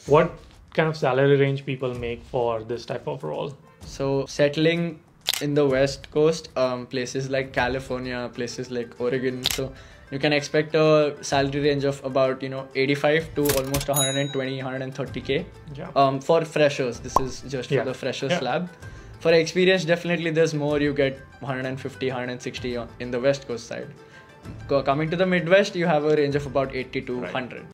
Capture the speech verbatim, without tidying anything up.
What kind of salary range people make for this type of role? So settling in the West Coast, um, places like California, places like Oregon, so you can expect a salary range of about, you know, eighty-five to almost one hundred twenty, one hundred thirty K. Yeah. Um, for freshers, this is just Yeah. for the freshers Yeah. slab. For experience, definitely there's more. You get one hundred fifty, one hundred sixty on, in the West Coast side. Co- Coming to the Midwest, you have a range of about eighty to Right. one hundred.